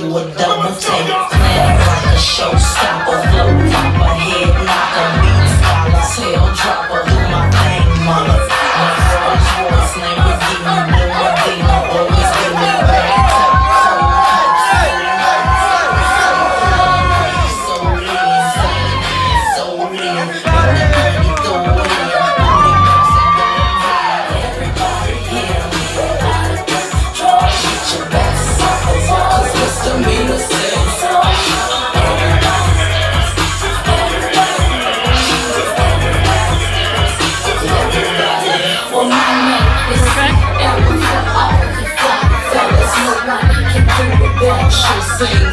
do a double take. Plan like a showstopper, flow popper, head knocker, beat scholar, tail dropper. Do my thing, mother. My Rolls Royce, Lamborghini, Blue Medina, always give me back. Sing